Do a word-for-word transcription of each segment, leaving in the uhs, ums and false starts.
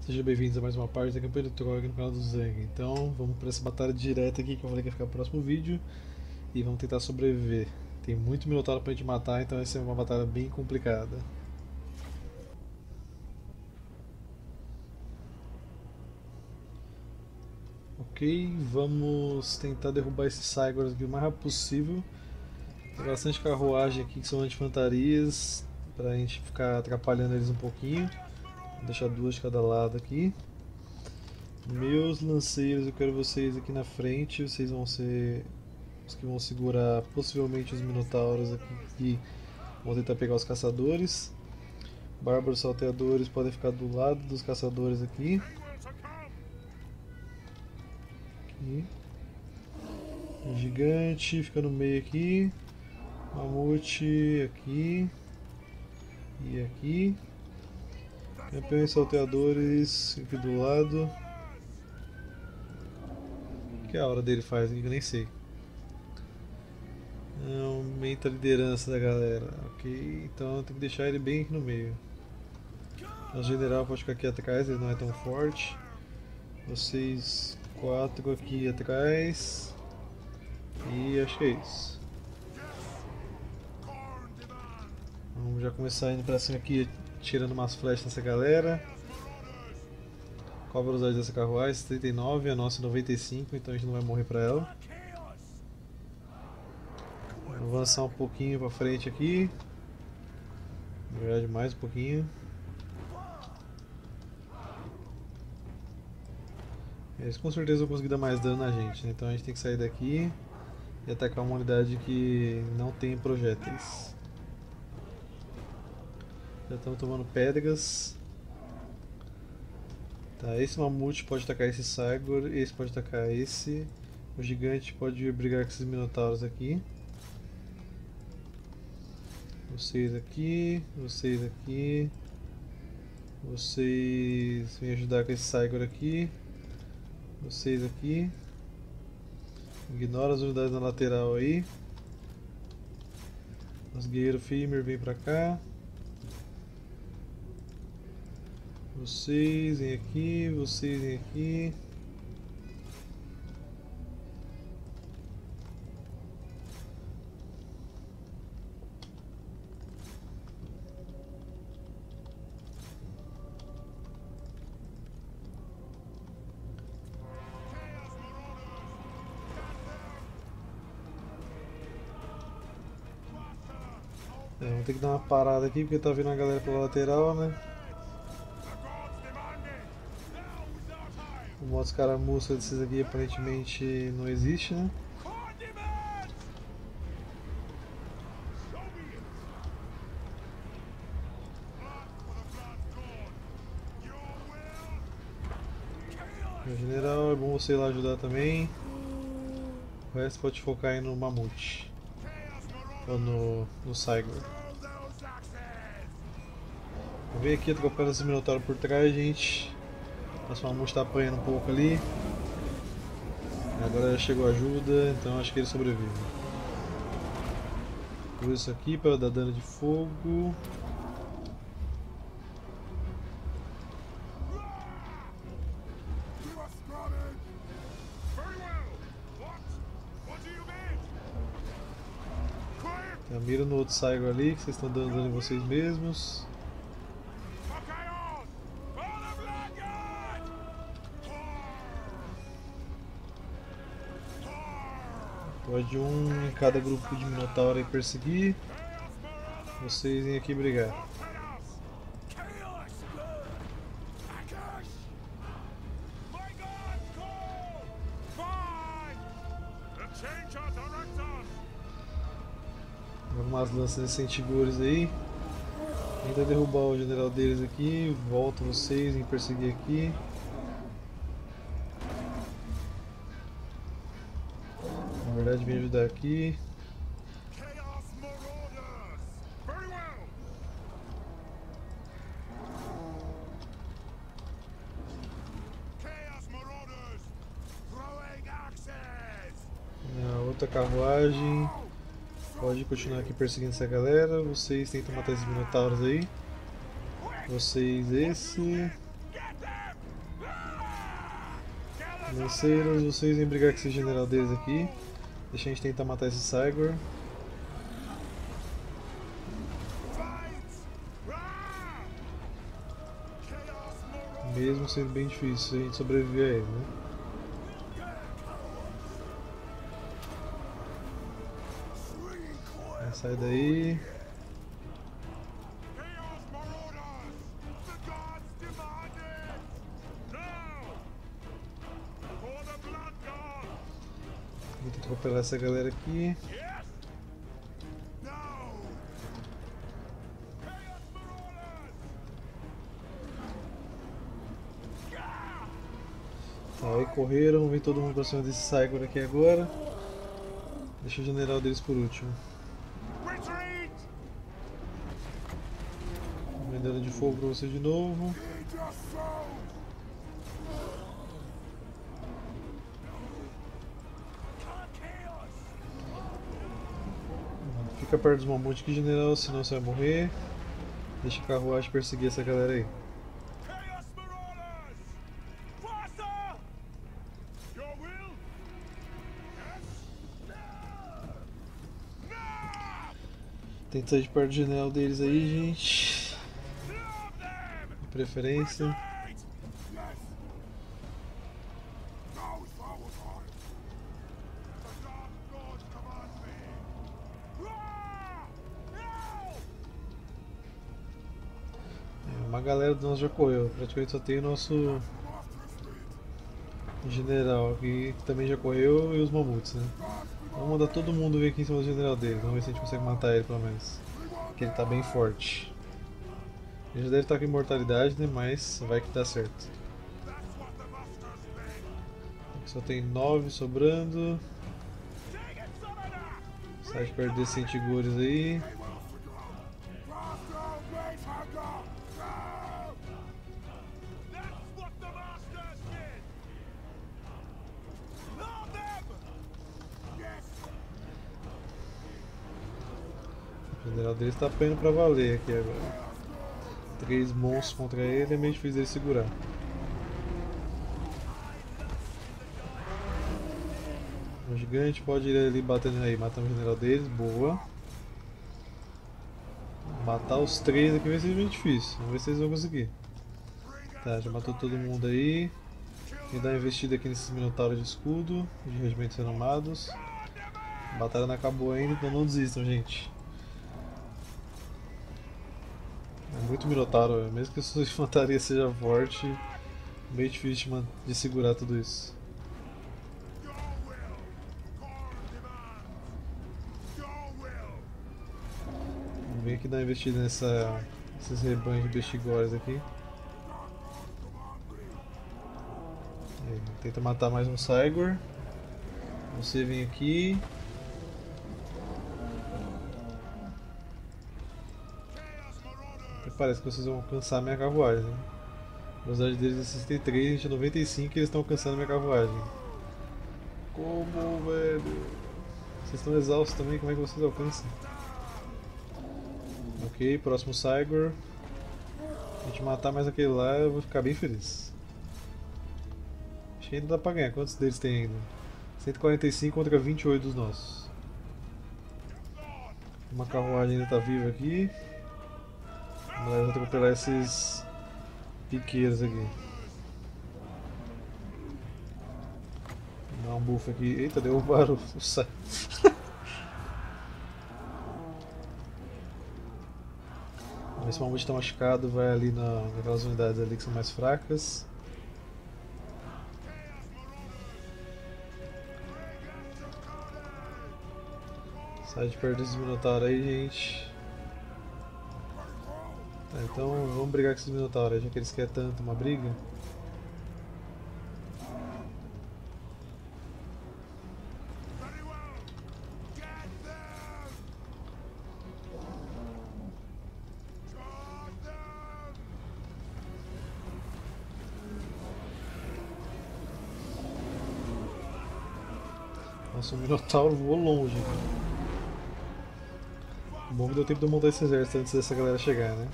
Sejam bem-vindos a mais uma parte da campanha do Trog no canal do Zang. Então vamos para essa batalha direta aqui que eu falei que ia ficar no próximo vídeo e vamos tentar sobreviver. Tem muito minotauro pra gente matar, então vai ser uma batalha bem complicada. Ok, vamos tentar derrubar esses Cygors aqui o mais rápido possível. Tem bastante carruagem aqui que são anti-infantarias, pra gente ficar atrapalhando eles um pouquinho. Vou deixar duas de cada lado aqui. Meus lanceiros, eu quero vocês aqui na frente, vocês vão ser os que vão segurar possivelmente os minotauros aqui que vão tentar pegar os caçadores. Bárbaros salteadores podem ficar do lado dos caçadores aqui. aqui. O gigante fica no meio aqui. Mamute aqui. E aqui. Campeões salteadores aqui do lado. O que a hora dele faz aqui que eu nem sei. Aumenta a liderança da galera. Ok, então tem que deixar ele bem aqui no meio. O general pode ficar aqui atrás, ele não é tão forte. Vocês quatro aqui atrás. E acho que é isso. Vamos já começar indo pra cima aqui, tirando umas flechas nessa galera. Qual a velocidade dessa carruagem? trinta e nove, a nossa noventa e cinco, então a gente não vai morrer pra ela. Vou avançar um pouquinho pra frente aqui. Na verdade, mais um pouquinho. Eles com certeza vão conseguir dar mais dano na gente, né? Então a gente tem que sair daqui e atacar uma unidade que não tem projéteis. Já estamos tomando pedras. Tá, esse mamute pode atacar esse Cygor, esse pode atacar esse. O gigante pode brigar com esses minotauros aqui. Vocês aqui, vocês aqui. Vocês vêm ajudar com esse Cygor aqui. Vocês aqui. Ignora as unidades na lateral aí. Os guerreiros Fimir vêm pra cá. Vocês vêm aqui, vocês vêm aqui. É, vamos ter que dar uma parada aqui porque tá vindo a galera pela lateral, né? O modo escaramuça desses aqui aparentemente não existe, né? Meu general, é bom você ir lá ajudar também. O resto pode focar aí no mamute. Ou no, no Cygor. Vou ver aqui, atrapalhando esse minotauro por trás, gente. Nosso mamute está apanhando um pouco ali. Agora já chegou a ajuda, então acho que ele sobrevive. Vou isso aqui para dar dano de fogo. Tá, mira no outro Cygor ali, que vocês estão dando dano em vocês mesmos. Pode um em cada grupo de minotauro aí perseguir. Vocês vêm aqui brigar. Algumas lanças de Centigores aí. Tenta derrubar o general deles aqui. Volta vocês em perseguir aqui. Na verdade, vem ajudar aqui. A outra carruagem pode continuar aqui perseguindo essa galera. Vocês tentam matar esses minotauros aí. Vocês esse. Lanceiros, vocês vêm brigar com esse general deles aqui. Deixa a gente tentar matar esse Cygor. Mesmo sendo bem difícil a gente sobreviver a ele, né? Aí, sai daí. Vou tentar atropelar essa galera aqui. Aí correram, vem todo mundo pra cima desse Cygor aqui agora. Deixa o general deles por último. Medalha de fogo pra você de novo. Fica perto dos mamutes aqui, general, senão você vai morrer. Deixa a carruagem perseguir essa galera aí. Tenta sair de perto do general deles aí, gente. De preferência. É, uma galera do nosso já correu. Praticamente só tem o nosso general aqui que também já correu e os mamutes, né? Vamos mandar todo mundo vir aqui em cima do general dele, vamos ver se a gente consegue matar ele pelo menos. Porque ele tá bem forte. Ele já deve estar com imortalidade, né? Mas vai que dá certo. Aqui só tem nove sobrando. Sai de perto desses Centigores aí. O general dele está apanhando pra valer aqui agora. Três monstros contra ele, é meio difícil ele segurar. O gigante pode ir ali batendo aí, matando o general deles, boa. Matar os três aqui vai ser bem difícil, vamos ver se eles vão conseguir. Tá, já matou todo mundo aí. E dá uma investida aqui nesses minotauros de escudo, de regimentos renomados. A batalha não acabou ainda, então não desistam, gente. É muito minotauro, mesmo que a sua infantaria seja forte, é meio difícil de, de segurar tudo isso. Vamos vir aqui dar uma investida nessa, nesses rebanhos de bestigores aqui. Aí, tenta matar mais um Cygor. Você vem aqui. Parece que vocês vão alcançar a minha carruagem. A velocidade deles é sessenta e três, a gente é noventa e cinco e eles estão alcançando a minha carruagem. Como, velho? Vocês estão exaustos também, como é que vocês alcançam? Ok, próximo Cygor. Se a gente matar mais aquele lá, eu vou ficar bem feliz. Acho que ainda dá pra ganhar. Quantos deles tem ainda? cento e quarenta e cinco contra vinte e oito dos nossos. Uma carruagem ainda tá viva aqui. Vamos lá, eu vou atropelar esses piqueiros aqui. Vou dar um buff aqui. Eita, derrubaram o saco. Vamos ver se o mamute está machucado, vai ali na, naquelas unidades ali que são mais fracas. Sai de perto desses minotauros aí, gente. Tá, então vamos brigar com esses minotauros, já que eles querem tanto uma briga. Nossa, o Minotauro voou longe. Bom que deu tempo de eu montar esse exército antes dessa galera chegar, né?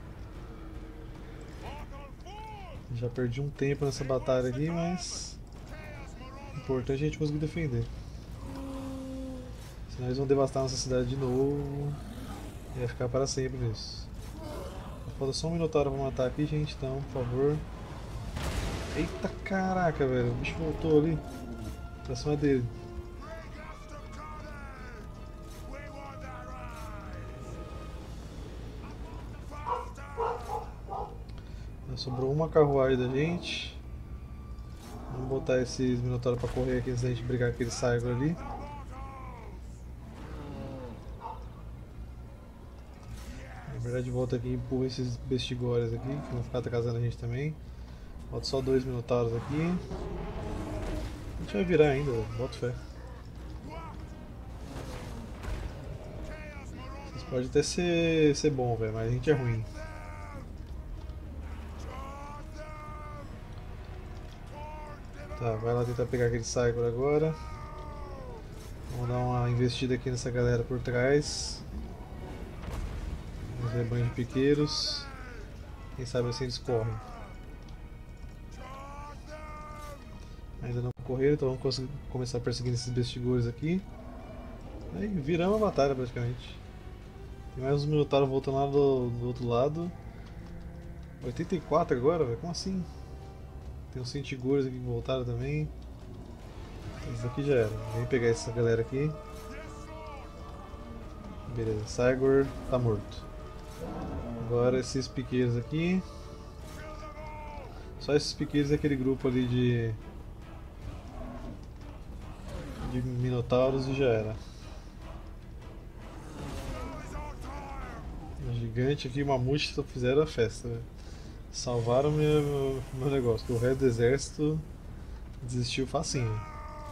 Já perdi um tempo nessa batalha aqui, mas importante é a gente conseguir defender. Senão eles vão devastar nossa cidade de novo e vai ficar para sempre nisso. Falta só um Minotauro pra matar aqui, gente, então, por favor. Eita caraca, velho, o bicho voltou ali pra cima dele. Sobrou uma carruagem da gente. Vamos botar esses Minotauros pra correr aqui antes da gente brigar com aquele Cygor ali. Na verdade, volta aqui e empurra esses Bestigores aqui, que vão ficar atrasando a gente também. Bota só dois Minotauros aqui. A gente vai virar ainda, bota fé. Vocês podem até ser, ser bom, velho, mas a gente é ruim. Tá, vai lá tentar pegar aquele Cygor agora. Vamos dar uma investida aqui nessa galera por trás. Uns rebanhos de piqueiros. Quem sabe assim eles correm. Ainda não correram, então vamos começar perseguindo esses bestigores aqui. Aí viramos a batalha praticamente. Tem mais uns Minotauros voltando lá do, do outro lado. oitenta e quatro agora, velho? Como assim? Tem uns Centigores aqui que voltaram também. Isso aqui já era. Vem pegar essa galera aqui. Beleza, Cygor tá morto. Agora esses piqueiros aqui. Só esses piqueiros e aquele grupo ali de. de Minotauros e já era. O gigante aqui, o mamute, só fizeram a festa, véio. Salvaram meu, meu negócio, porque o resto do exército desistiu facinho.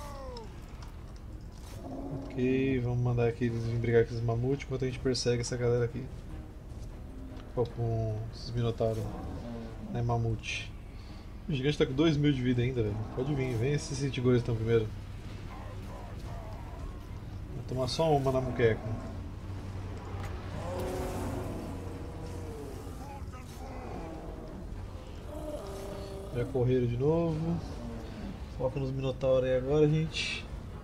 Ok, vamos mandar aqui eles virem brigar com esses mamutes enquanto a gente persegue essa galera aqui. Pô, com esses minotauros, né, mamute. O gigante tá com dois mil de vida ainda, velho. Pode vir, vem esses Centigores então primeiro. Vou tomar só uma na muqueca. Já correram de novo. Foca nos Minotauros aí agora, gente.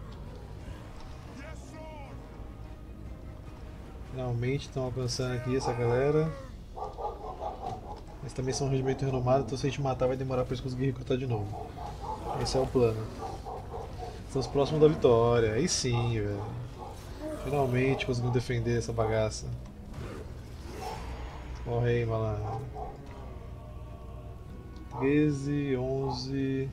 Finalmente estão alcançando aqui essa galera. Eles também são um regimento renomado, então se a gente matar vai demorar para eles conseguirem recrutar de novo. Esse é o plano. Estamos próximos da vitória. Aí sim, velho. Finalmente conseguimos defender essa bagaça. Morre aí, malandro. treze, onze,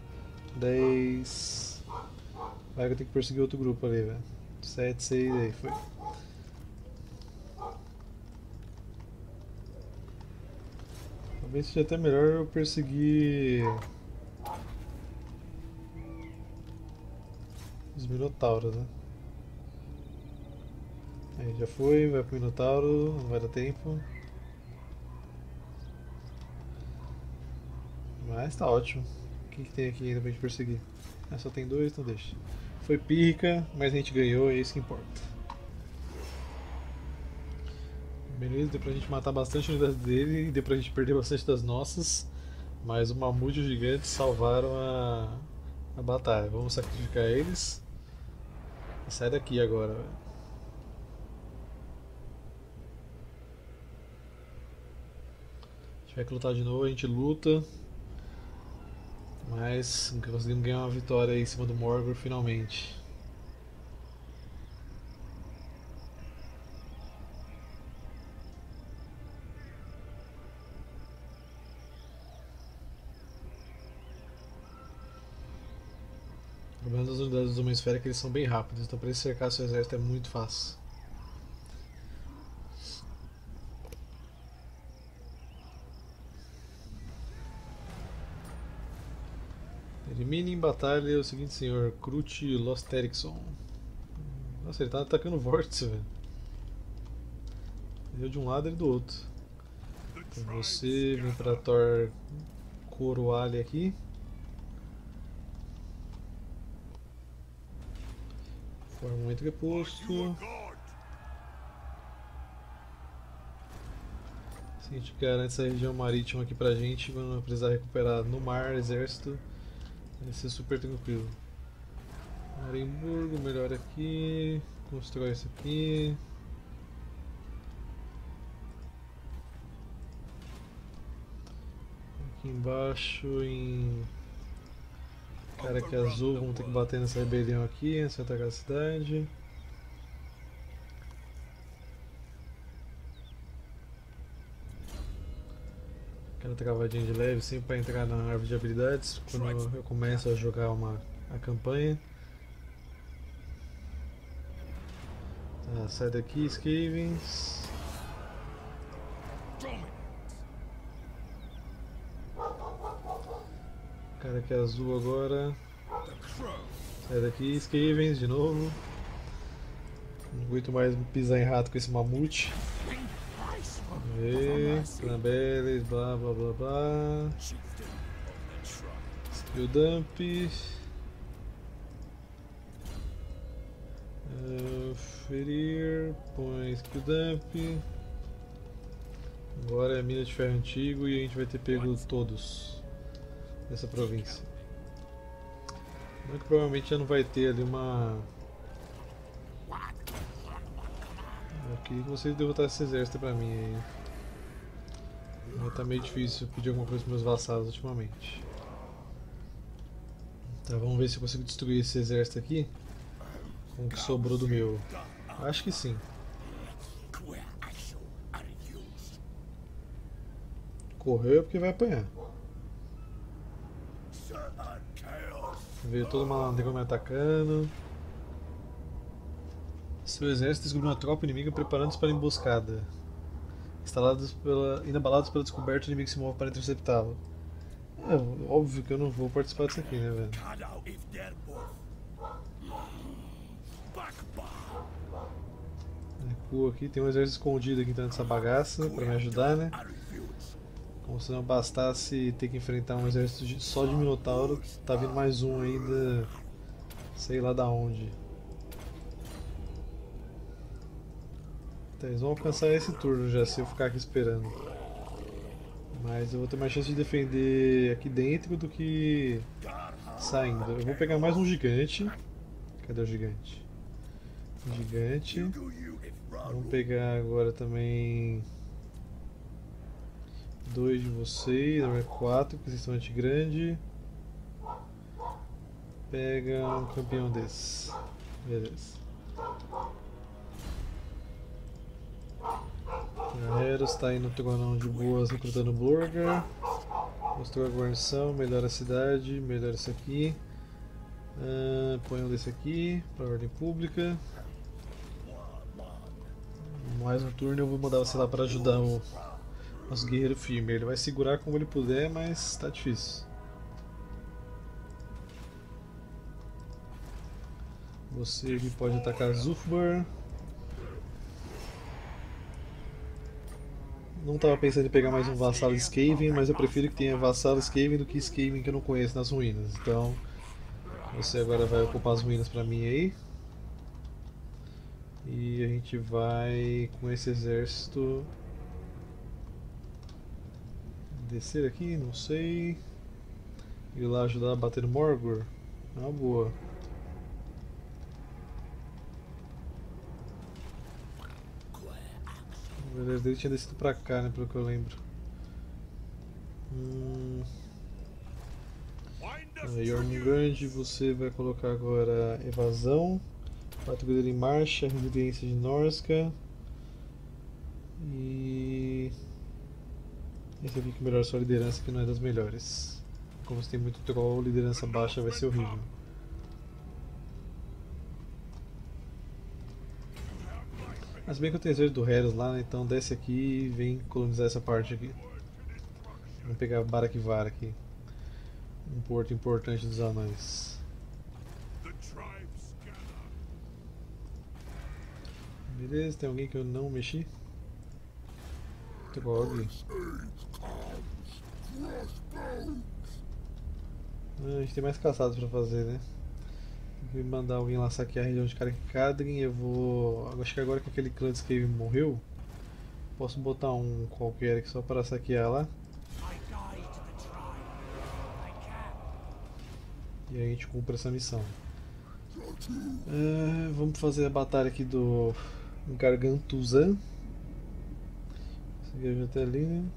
dez. Vai que eu tenho que perseguir outro grupo ali, velho. sete, seis, aí foi. Talvez seja até melhor eu perseguir os Minotauros, né? Aí já foi, vai pro Minotauro, não vai dar tempo. Mas tá ótimo. O que, que tem aqui ainda pra gente perseguir? Ah, só tem dois, então deixa. Foi pica, mas a gente ganhou, é isso que importa. Beleza, deu pra gente matar bastante unidades dele e deu pra gente perder bastante das nossas. Mas o mamute e o gigante salvaram a, a batalha. Vamos sacrificar eles. E sai daqui agora, velho. Se tiver que lutar de novo, a gente luta. Mas conseguimos ganhar uma vitória aí em cima do Morgor finalmente. O problema das unidades do Homem-Esfera é que eles são bem rápidos, então para eles cercar seu exército é muito fácil. Elimine em batalha o seguinte senhor, Crut Lost Ericsson. Nossa, ele tá atacando o vórtice, velho. Eu de um lado e ele do outro. Então você vem pra Thor Coroalha aqui. Forma um entreposto. Assim a gente garante essa região marítima aqui pra gente. Quando precisar recuperar no mar, exército, vai ser super tranquilo. Marimburgo, melhor aqui. Constrói isso aqui. Aqui embaixo em cara que é azul, vamos ter que bater nessa rebelião aqui, nessa atacar a cidade. Aquela travadinha de leve sempre para entrar na árvore de habilidades quando eu começo a jogar uma, a campanha. Tá, sai daqui, Skavens. Cara que é azul agora. Sai daqui, Skavens de novo. Não aguento mais pisar em rato com esse mamute. E Cranberries, blá blá blá blá. Skill Dump. Uh, ferir, põe Skill Dump. Agora é a mina de ferro antigo e a gente vai ter pego todos dessa província. Não é que provavelmente já não vai ter ali uma. Eu queria que vocês derrotassem esse exército pra mim aí. Mas tá meio difícil pedir alguma coisa pros meus vassalos ultimamente. Tá, vamos ver se eu consigo destruir esse exército aqui com o que sobrou do meu. Acho que sim. Correu porque vai apanhar. Veio todo malandrão me atacando. Seu exército descobriu uma tropa inimiga preparando-se para a emboscada. Instalados pela, inabalados pela descoberta, o inimigo se move para interceptá-lo. É óbvio que eu não vou participar disso aqui, né, velho? Recuo aqui, tem um exército escondido aqui dentro dessa bagaça para me ajudar, né? Como se não bastasse ter que enfrentar um exército de, só de Minotauro, tá vindo mais um ainda, sei lá da onde. Tá, eles vão alcançar esse turno já, se eu ficar aqui esperando. Mas eu vou ter mais chance de defender aqui dentro do que saindo. Eu vou pegar mais um gigante. Cadê o gigante? Gigante. Vamos pegar agora também dois de vocês, agora quatro, porque vocês são anti-grande. Pega um campeão desse. Beleza. A Heros está aí no tronão de boas recrutando Blurger. Mostrou a guarnição, melhora a cidade, melhora isso aqui. Uh, põe um desse aqui para a ordem pública. Mais um turno eu vou mandar você lá para ajudar o nosso guerreiro firme. Ele vai segurar como ele puder, mas está difícil. Você aqui pode atacar Zufbar. Não estava pensando em pegar mais um vassalo Skaven, mas eu prefiro que tenha vassalo Skaven do que Skaven que eu não conheço nas ruínas. Então, você agora vai ocupar as ruínas para mim aí. E a gente vai com esse exército descer aqui, não sei. Ir lá ajudar a bater no Morgor. É uma boa. O exército dele tinha descido pra cá, né, pelo que eu lembro. Hum... Jormungand, você vai colocar agora evasão, patrulha em marcha, resiliência de Norska. E esse aqui que melhora sua liderança, que não é das melhores. Como você tem muito troll, liderança baixa vai ser horrível. Mas bem que eu tenho exército do Heros lá, né? Então desce aqui e vem colonizar essa parte aqui. Vamos pegar Barakvar aqui. Um porto importante dos anões. Beleza, tem alguém que eu não mexi? Trog. Ah, a gente tem mais caçados pra fazer, né? Tem que mandar alguém lá saquear a região de Caricadrin. Eu vou. Acho que agora que aquele clã de Skaven morreu, posso botar um qualquer aqui só para saquear lá. E aí a gente cumpre essa missão. É, vamos fazer a batalha aqui do Gargantuzan. Esse aqui eu já até ali, né?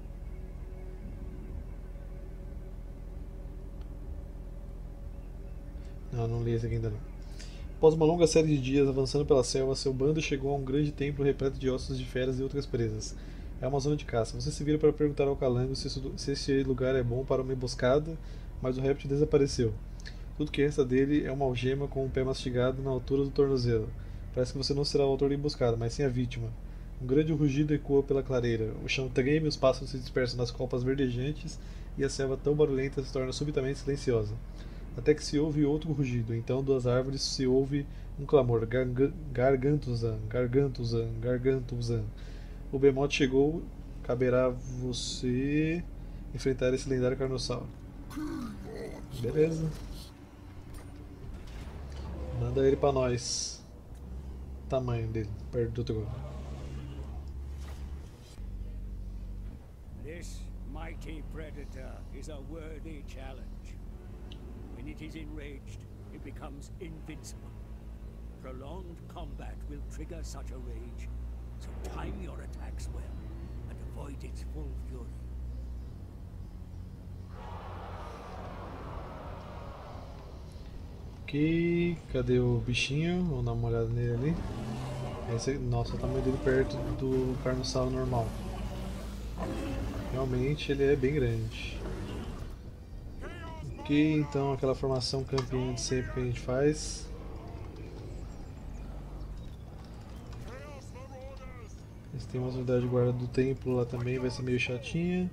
Não, não li esse aqui ainda não. Após uma longa série de dias avançando pela selva, seu bando chegou a um grande templo repleto de ossos de feras e outras presas. É uma zona de caça. Você se vira para perguntar ao calango se, isso, se esse lugar é bom para uma emboscada, mas o réptil desapareceu. Tudo que resta dele é uma algema com um pé mastigado na altura do tornozelo. Parece que você não será o autor da emboscada, mas sim a vítima. Um grande rugido ecoa pela clareira. O chão treme, os pássaros se dispersam nas copas verdejantes e a selva tão barulhenta se torna subitamente silenciosa. Até que se ouve outro rugido. Então, das árvores se ouve um clamor: Garga- Gargantuzan, Gargantuzan, Gargantuzan. O Behemoth chegou, caberá você enfrentar esse lendário carnossauro. Beleza. Manda ele pra nós. Tamanho dele, perto do trono. This mighty predator is a worthy challenge. When it is enraged, it becomes invincible. Prolonged combat will trigger such a rage, so time your attacks well and avoid its full fury. Ok, cadê o bichinho? Vamos dar uma olhada nele ali. Esse, nossa, o tamanho dele perto do carnossauro normal. Realmente ele é bem grande. Ok, então aquela formação campeã de sempre que a gente faz. Eles têm uma unidade de guarda do templo lá também, vai ser meio chatinha.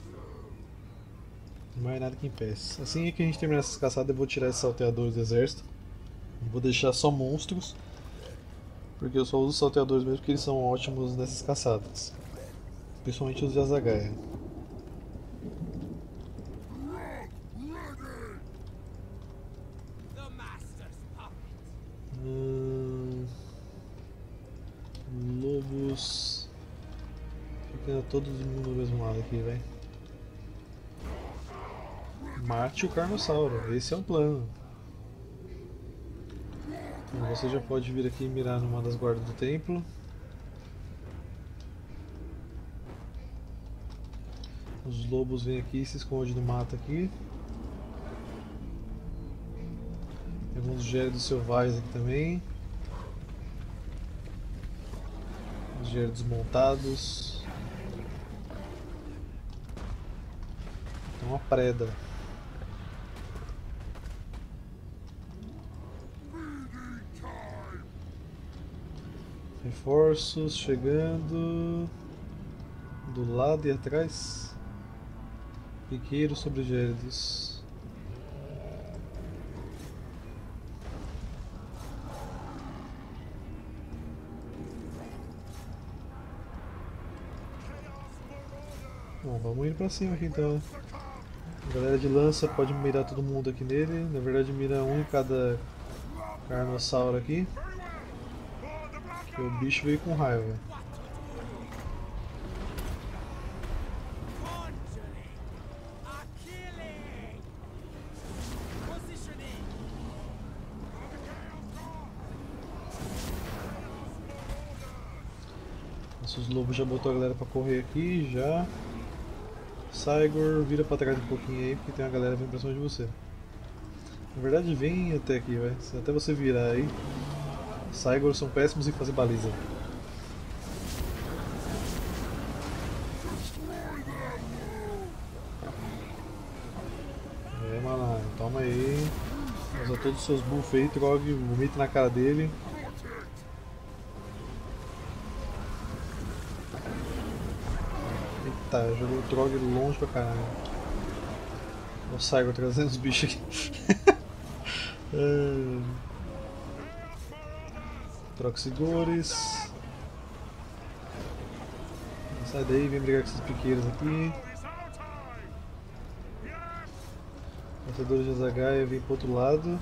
Não é nada que impeça. Assim que a gente terminar essas caçadas, eu vou tirar esses salteadores do exército. Vou deixar só monstros. Porque eu só uso salteadores mesmo porque eles são ótimos nessas caçadas. Principalmente os de Azagaia. Hum... Lobos. Fica todo mundo do mesmo lado aqui, velho. Mate o carnossauro, esse é o plano. Então você já pode vir aqui e mirar numa das guardas do templo. Os lobos vêm aqui e se escondem no mato aqui. Tem alguns gélidos selvagens aqui também. Os gélidos montados. Tem uma preda. Reforços chegando do lado e atrás. Piqueiros sobre gélidos. Bom, vamos indo pra cima aqui então. A galera de lança pode mirar todo mundo aqui nele. Na verdade, mira um em cada carnossauro aqui. Porque o bicho veio com raiva. Os lobos já botou a galera pra correr aqui, já. Cygor, vira pra trás um pouquinho aí, porque tem uma galera vindo pra cima de você. Na verdade, vem até aqui, vai. Até você virar aí. Cygor são péssimos em fazer baliza. É, malandro, toma aí. Usa todos os seus buffs aí, Trog, vomita na cara dele. Tá, jogou o Trog longe pra caralho. O Cygor trazendo os bichos aqui. é... Troxigores. Sai daí, vem brigar com esses piqueiros aqui. Matadores de Azagaia vem pro outro lado.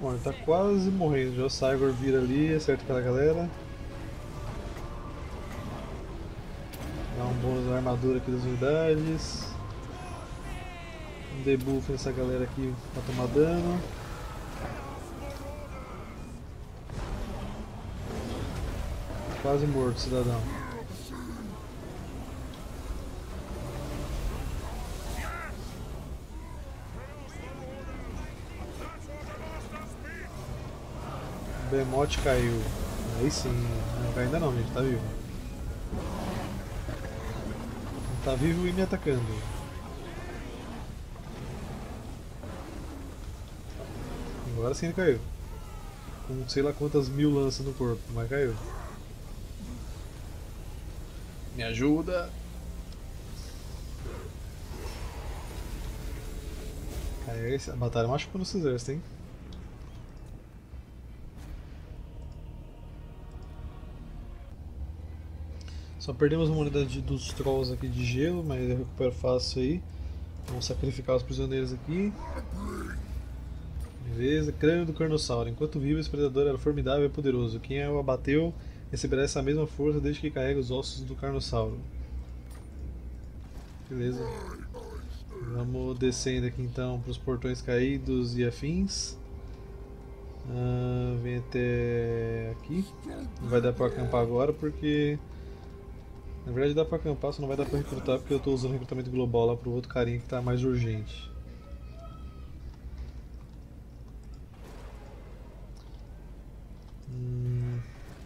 Bom, ele tá quase morrendo já. O Cygor vira ali, acerta aquela galera. Dá um bônus na armadura aqui das unidades. Um debuff nessa galera aqui pra tomar dano. Quase morto, cidadão. O Behemoth caiu. Aí sim. Não caiu ainda não, gente. Tá vivo. Tá vivo e me atacando. Agora sim ele caiu. Com sei lá quantas mil lanças no corpo, mas caiu. Me ajuda! Cara, a batalha machucou nos exércitos, hein? Só perdemos uma unidade dos trolls aqui de gelo, mas eu recupero fácil aí. Vamos sacrificar os prisioneiros aqui. Beleza, crânio do Carnossauro. Enquanto vivo, esse predador era formidável e poderoso. Quem o abateu receberá essa mesma força desde que carrega os ossos do Carnossauro. Beleza. Vamos descendo aqui então para os portões caídos e afins. Ah, vem até aqui. Não vai dar para acampar agora porque... Na verdade dá pra acampar, só não vai dar pra recrutar porque eu tô usando recrutamento global lá pro outro carinha que tá mais urgente. Hum...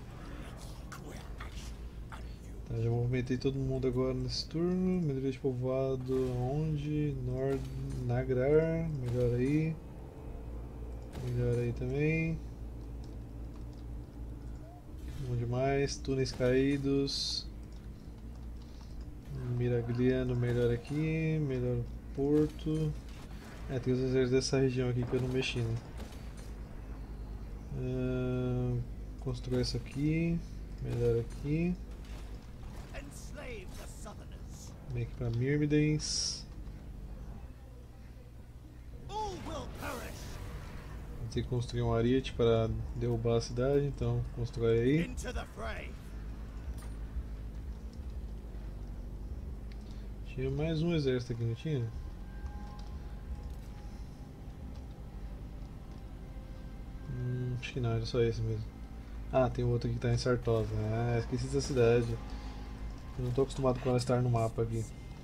Tá, já movimentei todo mundo agora nesse turno. Melhoria de povoado onde? Nord... Nagrar, melhor aí. Melhor aí também. Onde mais? Túneis caídos. Miragliano melhor aqui, melhor porto. É, tem os exércitos dessa região aqui que eu não mexi, né? Uh, construir isso aqui, melhor aqui. Vem aqui pra Myrmidens. Vou ter que construir um ariete para derrubar a cidade, então constrói aí. Tinha mais um exército aqui, não tinha? Hum, acho que não, era só esse mesmo. Ah, tem outro aqui que tá em Sartosa. Ah, esqueci dessa cidade. Eu não tô acostumado com ela estar no mapa aqui.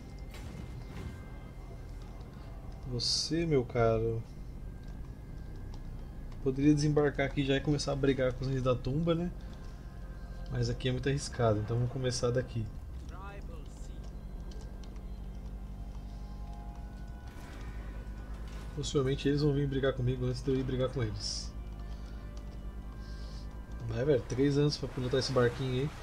Você, meu caro, poderia desembarcar aqui já e começar a brigar com os reis da tumba, né? Mas aqui é muito arriscado, então vamos começar daqui. Possivelmente eles vão vir brigar comigo antes de eu ir brigar com eles. Vai, velho, três anos pra pilotar esse barquinho aí.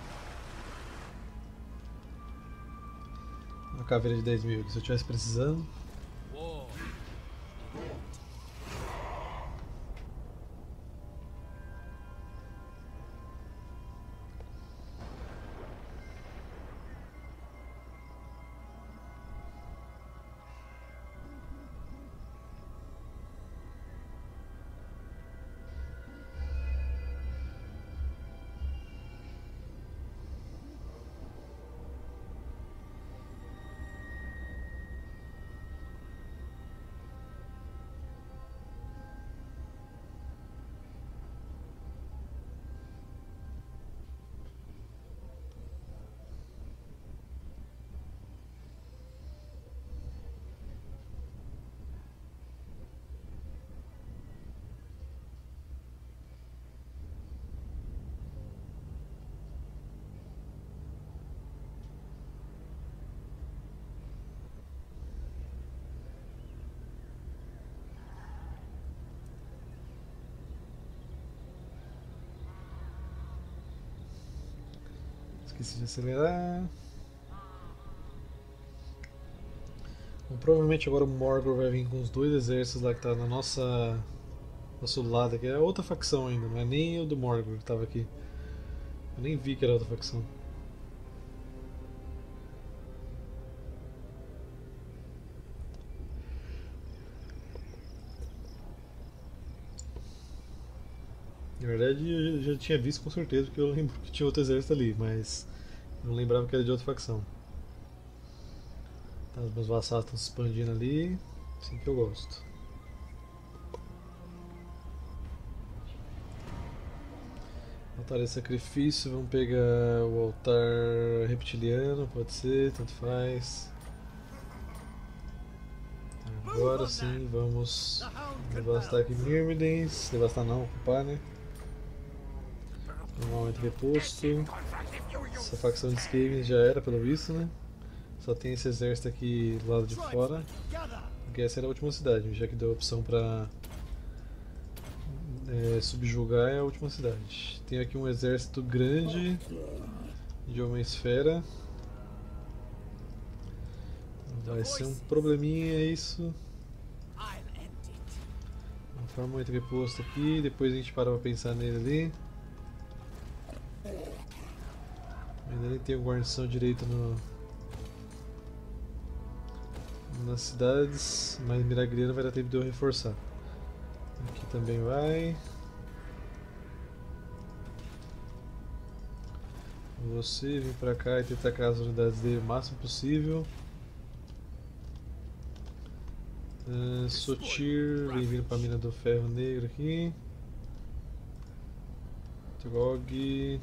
Uma caveira de dez mil, se eu tivesse precisando. Esqueci de acelerar. Bom, provavelmente agora o Morgor vai vir com os dois exércitos lá que tá na nossa nosso lado aqui. É outra facção ainda, não é nem o do Morgor que tava aqui. Eu nem vi que era outra facção. Na verdade eu já tinha visto com certeza, porque eu lembro que tinha outro exército ali, mas não lembrava que era de outra facção. Tá, os meus vassalos estão se expandindo ali, assim que eu gosto. Altar de sacrifício, vamos pegar o altar reptiliano, pode ser, tanto faz. Agora sim, vamos devastar aqui Myrmidens, devastar não, ocupar, né? Normalmente reposto. Essa facção de Skaven já era, pelo visto, né? Só tem esse exército aqui do lado de fora, porque essa era a última cidade, já que deu a opção pra é, subjugar é a última cidade. Tem aqui um exército grande de Homem-Esfera. Vai ser um probleminha isso. Forma um entreposto aqui, depois a gente para pra pensar nele ali. Ainda nem tem guarnição direito no, nas cidades, mas Miragriana vai dar tempo de eu reforçar. Aqui também vai. Você vem pra cá e tenta atacar as unidades dele o máximo possível. Uh, Sotir vem vindo pra mina do ferro negro aqui. Trog.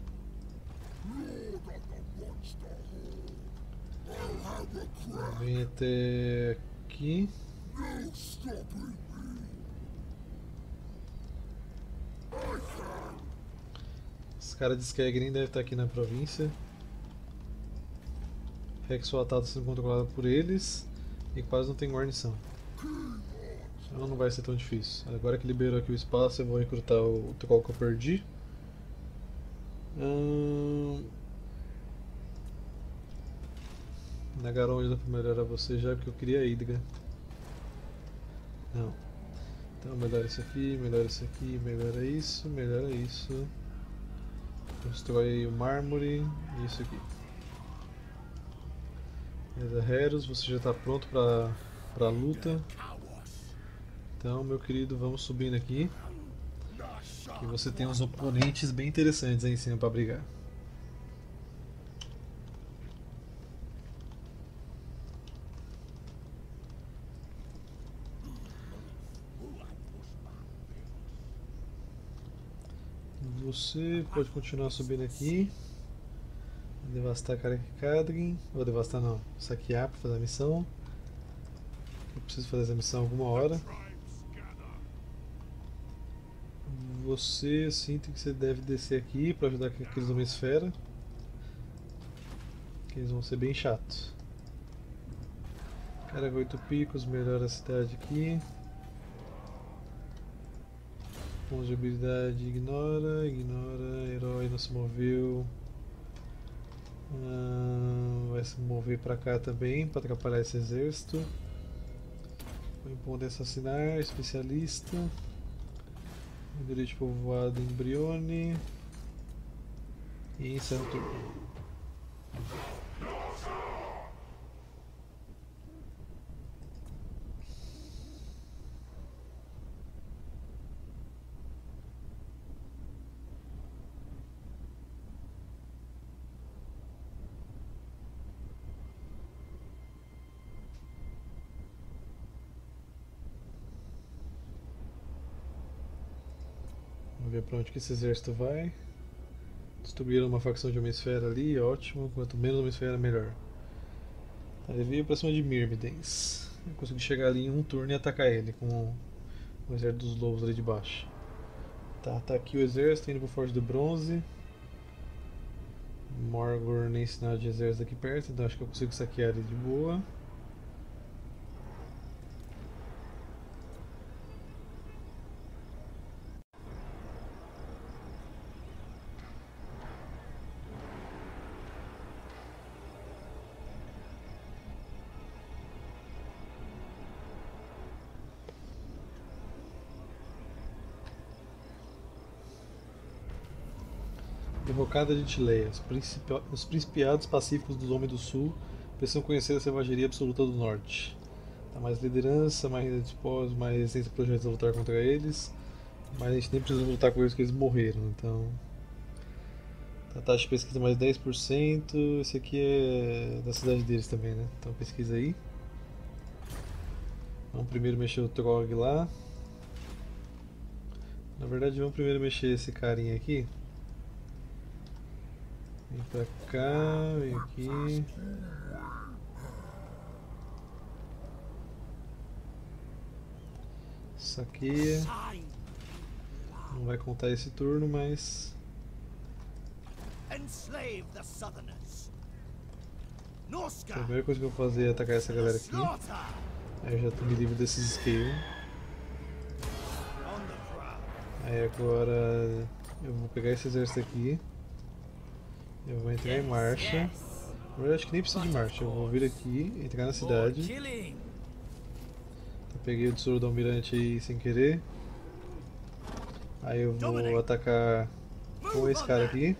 Vem até aqui. Os caras de Skeg nem devem estar aqui na província. Rexuatado sendo controlado por eles. E quase não tem guarnição. Então não vai ser tão difícil. Agora que liberou aqui o espaço, eu vou recrutar o Troll que eu perdi. Hum... Nagaron dá pra melhorar você já, porque eu queria a Hydra. Não. Então melhora isso aqui, melhora isso aqui, melhora isso, melhora isso. Constrói o mármore e isso aqui. Beleza, Heros, você já está pronto para a luta. Então, meu querido, vamos subindo aqui. Que você tem uns oponentes bem interessantes aí em cima para brigar. Você pode continuar subindo aqui. Devastar Karakadrin. Ou devastar não, saquear para fazer a missão. Eu preciso fazer essa missão alguma hora. Você, eu sinto que você deve descer aqui para ajudar aqueles Homem-Esfera. Que eles vão ser bem chatos. Carga oito picos, melhora a cidade aqui. Pontos de habilidade, ignora, ignora, herói não se moveu. Ah, vai se mover pra cá também, para atrapalhar esse exército. Põe ponto de assassinar, especialista. Direito povoado em Brione. E encerra o turno. Vamos ver pra onde que esse exército vai. Destruíram uma facção de Homem-Esfera ali, ótimo. Quanto menos Homem-Esfera, melhor. Tá, ele veio pra cima de Myrmidens. Eu consegui chegar ali em um turno e atacar ele com o exército dos lobos ali de baixo. Tá, tá aqui o exército indo pro Forte do Bronze. Morgor nem sinal de exército aqui perto, então acho que eu consigo saquear ele de boa. Derrocada de Tileia. Os, principi os principiados pacíficos dos Homens do Sul precisam conhecer a selvageria absoluta do Norte. Dá mais liderança, mais renda de espólios, mais resistência a projetos a lutar contra eles. Mas a gente nem precisa lutar com eles porque eles morreram, então... A taxa de pesquisa mais dez por cento, esse aqui é da cidade deles também, né? Então pesquisa aí. Vamos primeiro mexer o Trog lá. Na verdade vamos primeiro mexer esse carinha aqui. Vem pra cá, vem aqui. Saqueia. Não vai contar esse turno, mas... A primeira coisa que eu vou fazer é atacar essa galera aqui. Aí eu já tô me livre desses Scale. Aí agora eu vou pegar esse exército aqui. Eu vou entrar em marcha. Na verdade acho que nem precisa de marcha. Eu vou vir aqui, entrar na cidade. Eu peguei o tesouro do almirante aí sem querer. Aí eu vou atacar com esse cara aqui.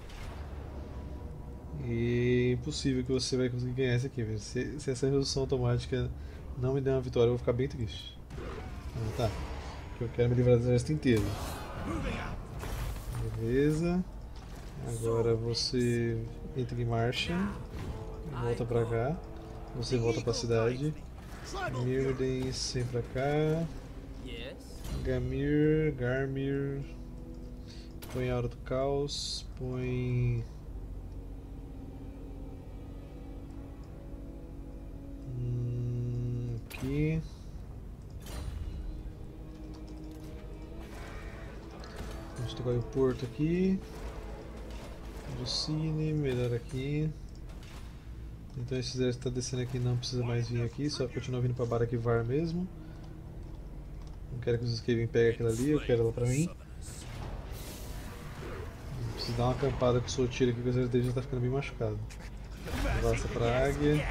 E impossível que você vai conseguir ganhar esse aqui, velho. Se, se essa redução automática não me der uma vitória, eu vou ficar bem triste. Ah, tá. Porque eu quero me livrar do exército inteiro. Beleza. Agora você entra em marcha. Volta pra cá. Você volta pra cidade. Mirden, vem pra cá. Gamir, Garmir. Põe a Hora do Caos. Põe... Hum, aqui. Vamos tocar o porto aqui. Lucine, melhor aqui. Então esse exército está descendo aqui, não precisa mais vir aqui, só continua vindo para Barakivar mesmo. Não quero que os Skaven peguem aquela ali, eu quero ela para mim. Preciso dar uma acampada com o Sotira aqui, que o exército dele já está ficando bem machucado. Avança para Águia.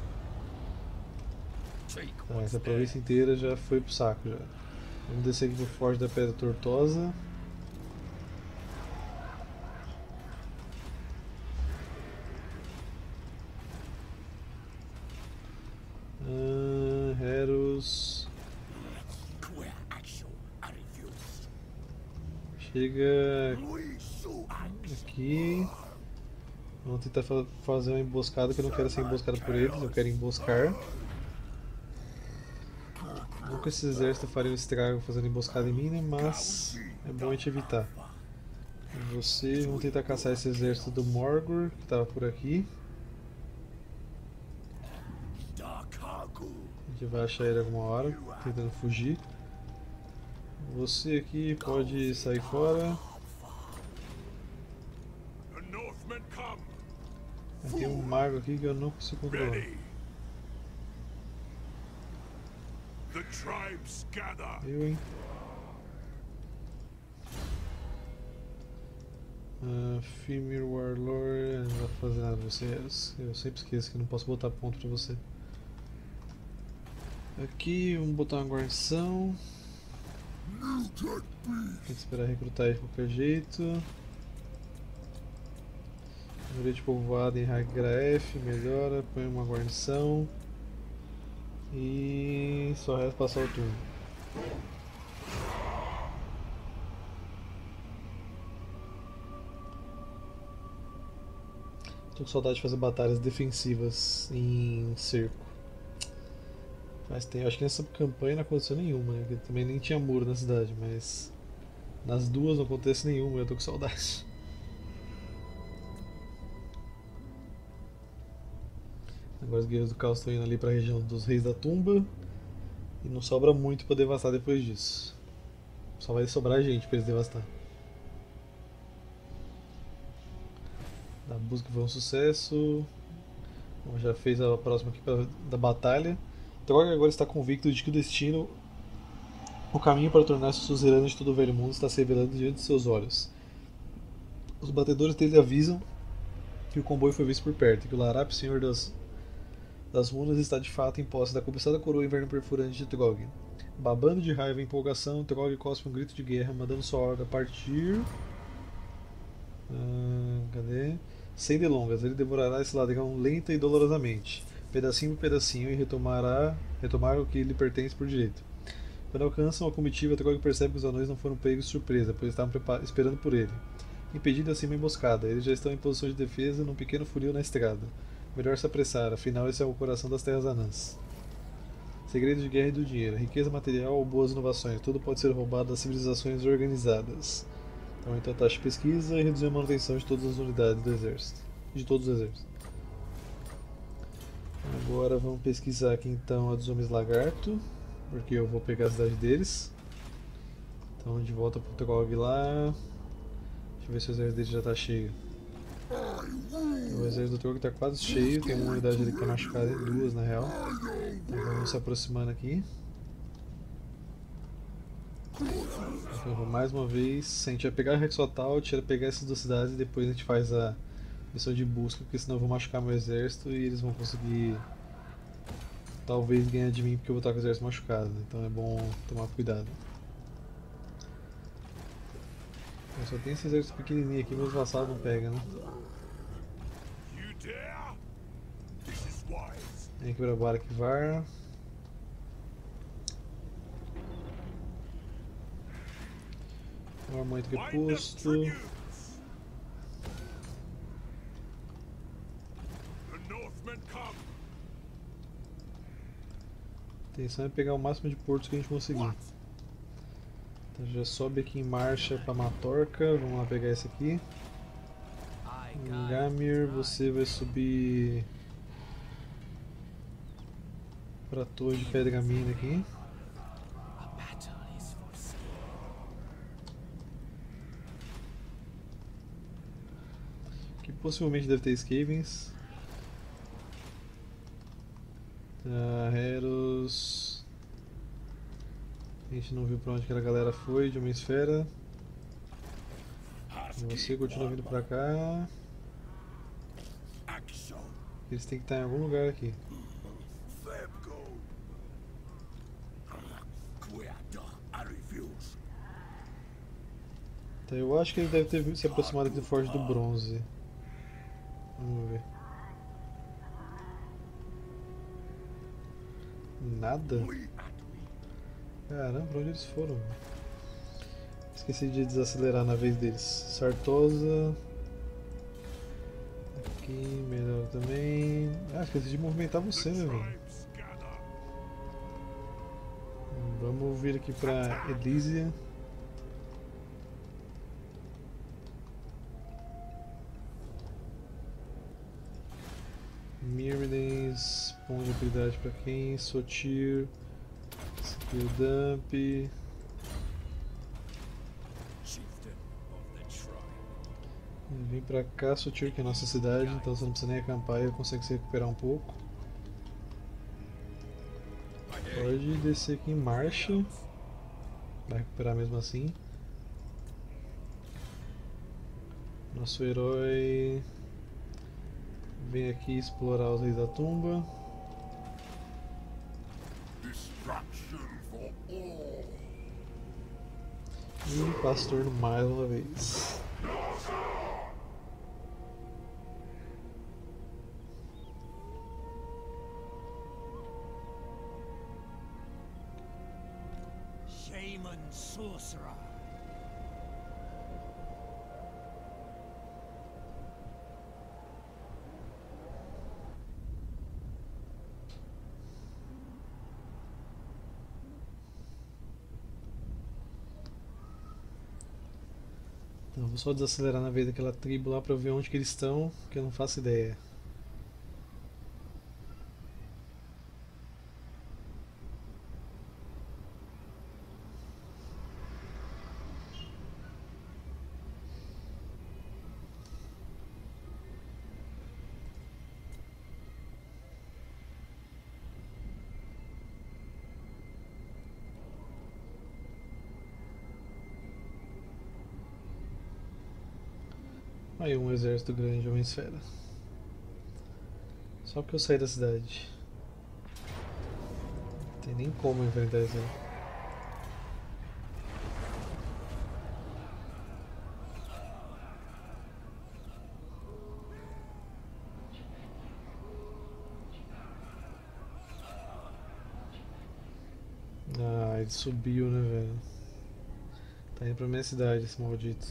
Tá, essa província inteira já foi pro saco já. Vamos descer aqui pro Forte da Pedra Tortosa. Ah, Heros. Chega aqui. Vamos tentar fa fazer uma emboscada, que eu não quero ser emboscado por eles, eu quero emboscar. Nunca esses exércitos fariam estrago fazendo emboscada em mim, né? Mas é bom a gente evitar. E você, vamos tentar caçar esse exército do Morgor, que estava por aqui. A gente vai achar ele alguma hora, tentando fugir. Você aqui pode sair fora. Tem um mago aqui que eu não consigo controlar. Eu, hein? Uh, Fimir Warlord, não vai fazer nada pra você. Eu sempre esqueço que eu não posso botar ponto pra você. Aqui, vamos botar uma guarnição. Tem que esperar recrutar ele de qualquer jeito. Número de povoado em Hagraef, melhora, põe uma guarnição. E só resta passar o turno. Tô com saudade de fazer batalhas defensivas em cerco. Mas tem, acho que nessa campanha não aconteceu nenhuma, né? Porque também nem tinha muro na cidade, mas nas duas não acontece nenhuma, eu tô com saudade. Agora os guerreiros do caos estão indo ali para a região dos Reis da Tumba. E não sobra muito para devastar depois disso. Só vai sobrar gente para eles devastar. A busca foi um sucesso. Bom, já fez a próxima aqui pra, da batalha. Trog agora está convicto de que o destino, o caminho para tornar-se suzerano de todo o velho mundo, está se revelando diante de seus olhos. Os batedores dele avisam que o comboio foi visto por perto e que o Larap, senhor das das runas, está de fato em posse da cobiçada coroa inverno perfurante de Trog. Babando de raiva e empolgação, Trog cospe um grito de guerra, mandando sua horda partir. Ah, cadê? Sem delongas, ele devorará esse ladrão lenta e dolorosamente, pedacinho por pedacinho, e retomará retomar o que lhe pertence por direito. Quando alcançam a comitiva, Trog percebe que os anões não foram pegos de surpresa, pois estavam esperando por ele. Impedindo assim uma emboscada, eles já estão em posição de defesa num pequeno funil na estrada. Melhor se apressar, afinal esse é o coração das terras anãs. Segredo de guerra e do dinheiro, riqueza material ou boas inovações, tudo pode ser roubado das civilizações organizadas. Então, então taxa de pesquisa e reduzir a manutenção de todas as unidades do exército. De todos os exércitos. Agora vamos pesquisar aqui então a dos homens lagarto, porque eu vou pegar a cidade deles. Então de volta pro Trog lá. Deixa eu ver se o exército dele já está cheio. O exército do Trog está quase cheio, tem uma unidade ali que está machucada, duas na real. Então vamos se aproximando aqui. Então, mais uma vez, a gente vai pegar a Rexotal, tira pegar essas duas cidades e depois a gente faz a missão de busca, porque senão eu vou machucar meu exército e eles vão conseguir talvez ganhar de mim porque eu vou estar com o exército machucado, né? Então é bom tomar cuidado. Eu só tenho esse exército pequenininho aqui, meus vassalos não pegam, né? Vem aqui pra Barakvar. O armamento reposto. A intenção é pegar o máximo de portos que a gente conseguir. Então já sobe aqui em marcha para Matorca. Vamos lá pegar esse aqui. Gamir, você vai subir para a torre de Pergamina aqui. Que possivelmente deve ter Skavens. Tá, Heros. A gente não viu pra onde aquela galera foi de uma esfera. Você continua vindo pra cá. Eles têm que estar em algum lugar aqui. Então, eu acho que ele deve ter se aproximado aqui do Forte do Bronze. Vamos ver. Nada? Caramba, pra onde eles foram? Esqueci de desacelerar na vez deles. Sartosa. Aqui, melhor também. Ah, esqueci de movimentar você, né, velho? Vamos vir aqui pra Elysia. Myrmidens, ponto de habilidade pra quem? Sotir, skill dump. Vem pra cá, Sotir, que é a nossa cidade, então você não precisa nem acampar, ele consegue se recuperar um pouco. Pode descer aqui em marcha, vai recuperar mesmo assim. Nosso herói vem aqui explorar os Reis da Tumba. E Pastor mais uma vez. Shaman Sorcerer. Então, vou só desacelerar na vez daquela tribo lá pra ver onde que eles estão, que eu não faço ideia. Aí um exército grande, uma esfera. Só porque eu saí da cidade. Não tem nem como enfrentar isso aí. Ah, ele subiu, né, velho? Tá indo pra minha cidade, esse maldito.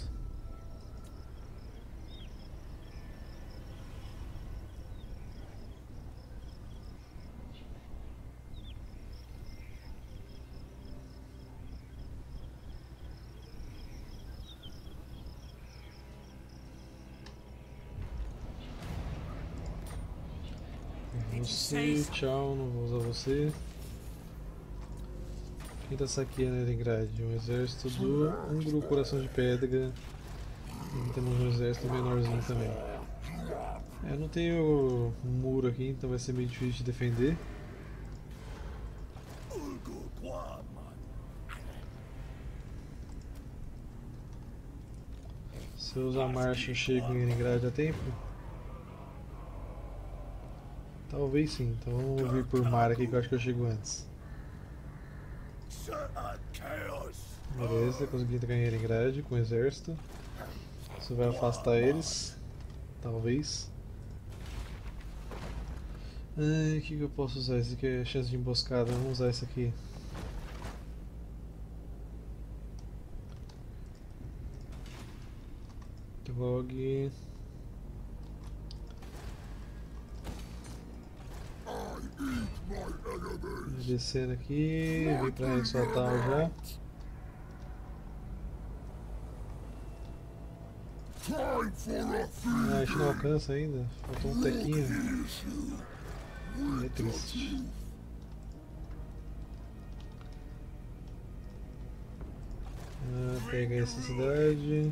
Você, tchau, não vou usar você. Quem tá saqueando Erengrad? Um exército do Húngaro Coração de Pedra. E temos um exército menorzinho também. É, eu não tenho um muro aqui, então vai ser meio difícil de defender. Se eu usar marcha, eu chego em Erengrad a tempo? Talvez sim, então vamos vir por mar aqui que eu acho que eu chego antes. Beleza, consegui entrar em Erengrad com o exército. Isso vai afastar eles. Talvez. O que, que eu posso usar? Esse aqui é chance de emboscada, vamos usar esse aqui. Log. Descendo aqui, vim pra ressaltar já. Ah, a gente não alcança ainda, faltou um tequinho. É triste. Ah, pega essa cidade.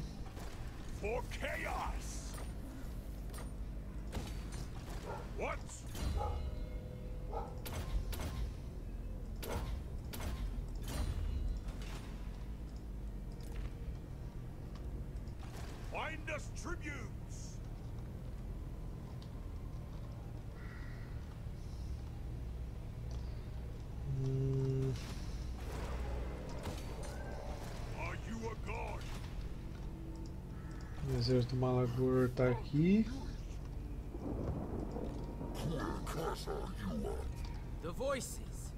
Hum. O exército do Malagor tá aqui. The voices.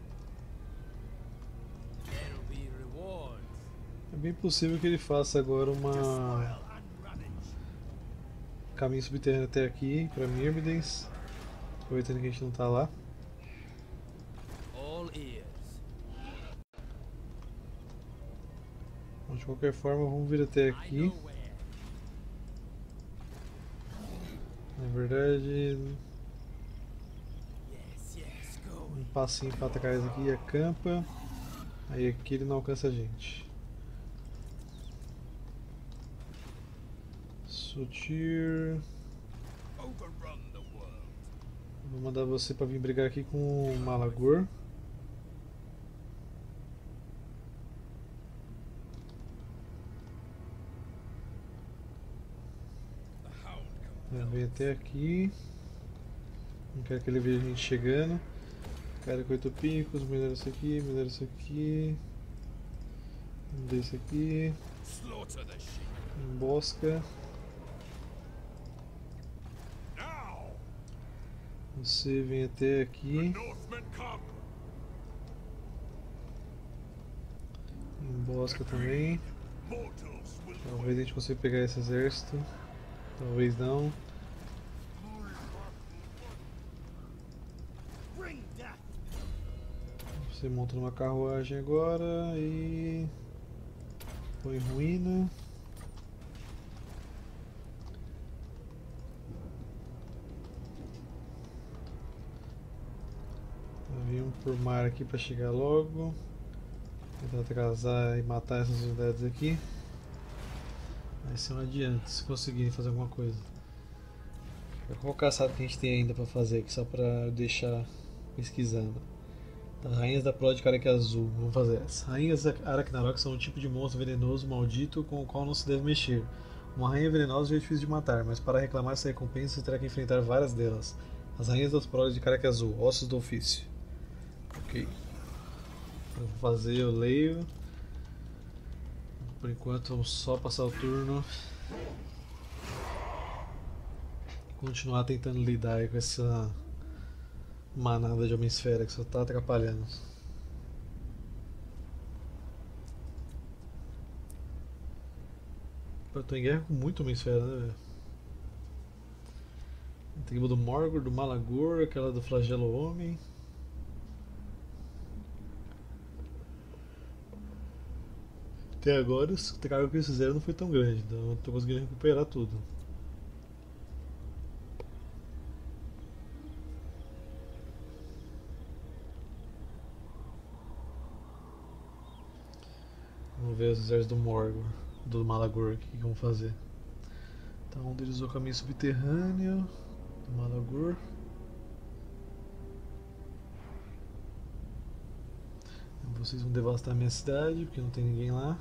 There'll be rewards. É bem possível que ele faça agora uma caminho subterrâneo até aqui para Myrmidens, aproveitando que a gente não tá lá. All ears. Bom, de qualquer forma, vamos vir até I aqui. know where. Na verdade, Yes, yes, go. um passinho para trás aqui, acampa. Aí aqui ele não alcança a gente. Sutir. Overrun the world. Vou mandar você para vir brigar aqui com o Malagor. The hound Ele vem até aqui. Não quero que ele veja a gente chegando. Cara com oito picos, melhor isso aqui, melhor isso aqui. Um desse aqui. slaughter the sheep. Embosca. Now, Você vem até aqui. Northmen come. Embosca também. Mortals will Talvez a gente consiga pegar esse exército. Talvez não. bring death. Você monta numa carruagem agora e põe ruína. Vim por mar aqui para chegar logo. Tentar atrasar e matar essas unidades aqui. Vai ser um adiante se conseguirem fazer alguma coisa. Qual caçado que a gente tem ainda para fazer aqui, só para deixar pesquisando. Tá, Rainhas da Prole de Careque Azul, vamos fazer essa. Rainhas da Arachnarok são um tipo de monstro venenoso maldito com o qual não se deve mexer. Uma rainha venenosa já é difícil de matar, mas para reclamar essa recompensa você terá que enfrentar várias delas. As Rainhas das Proles de Careque Azul, ossos do ofício. Ok. Eu vou fazer, eu leio. Por enquanto vamos só passar o turno. Continuar tentando lidar aí com essa manada de Homem-Esfera que só está atrapalhando. Eu tô em guerra com muito Homem-Esfera, né, velho? A tribo do Morgor, do Malagor, aquela do Flagelo Homem. Até agora o estrago que eles fizeram não foi tão grande, então eu tô conseguindo recuperar tudo. Vamos ver os exércitos do Morgor, do Malagor, o que, que vão fazer. Então um deles usou o caminho subterrâneo do Malagor. Vocês vão devastar a minha cidade, porque não tem ninguém lá.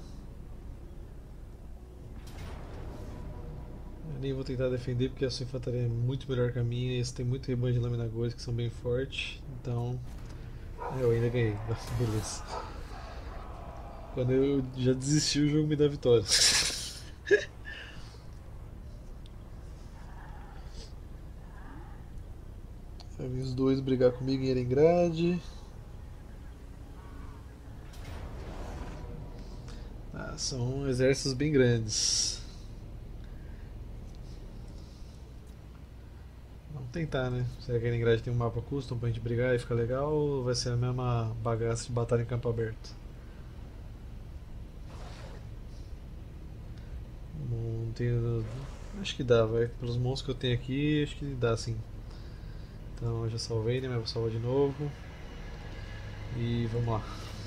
Eu nem vou tentar defender, porque a sua infantaria é muito melhor que a minha. E eles têm muito rebanho de laminagores que são bem fortes. Então, eu ainda ganhei. Beleza. Quando eu já desisti, o jogo me dá vitória. Eu vi os dois brigar comigo em Erengrad. Ah, são exércitos bem grandes. Vamos tentar, né? Será que Erengrad tem um mapa custom pra gente brigar e ficar legal? Ou vai ser a mesma bagaça de batalha em campo aberto? Não tenho... Acho que dá, vai. Pelos monstros que eu tenho aqui, acho que dá sim. Então eu já salvei, né? Mas vou salvar de novo. E vamos lá.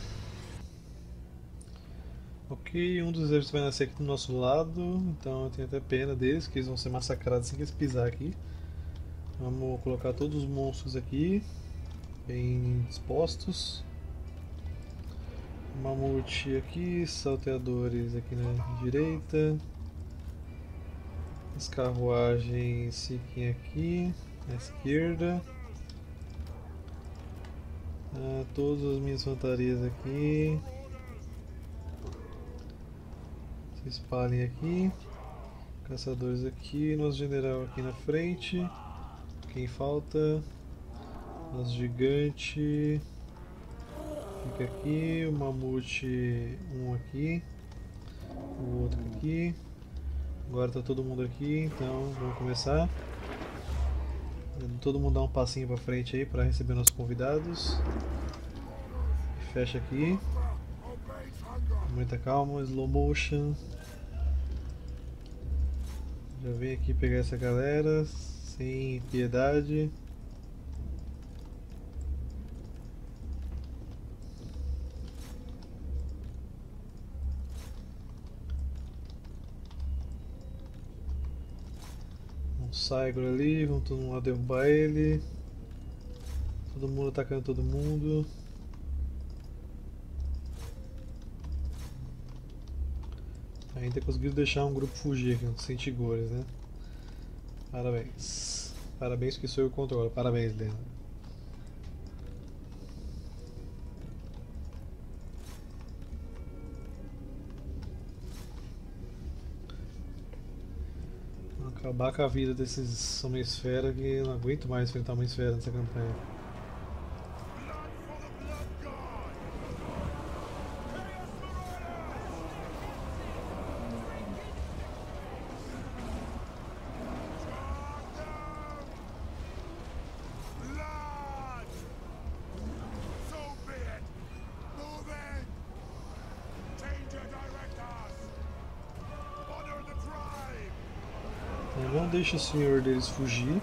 Ok, um dos exércitos vai nascer aqui do nosso lado, então eu tenho até pena deles, que eles vão ser massacrados assim que eles pisar aqui. Vamos colocar todos os monstros aqui, bem dispostos. Mamute aqui, salteadores aqui na direita. As carruagens fiquem aqui, na esquerda. Ah, todas as minhas fantasias aqui. Se espalhem aqui. Caçadores aqui, nosso general aqui na frente. Quem falta? Nosso gigante fica aqui, o mamute um aqui, o outro aqui. Agora tá todo mundo aqui, então vamos começar. Todo mundo dá um passinho pra frente aí para receber nossos convidados. Fecha aqui. Muita calma, slow motion. Já vem aqui pegar essa galera sem piedade. Um Cygor ali, vamos todo mundo lá derrubar ele. Todo mundo atacando todo mundo. Ainda conseguiu deixar um grupo fugir aqui, uns Sentigores, né? Parabéns. Parabéns que sou eu que controlo. Parabéns, Leandro. Vamos acabar com a vida desses Homem-Esfera, que eu não aguento mais enfrentar uma esfera nessa campanha. Não deixa o senhor deles fugir.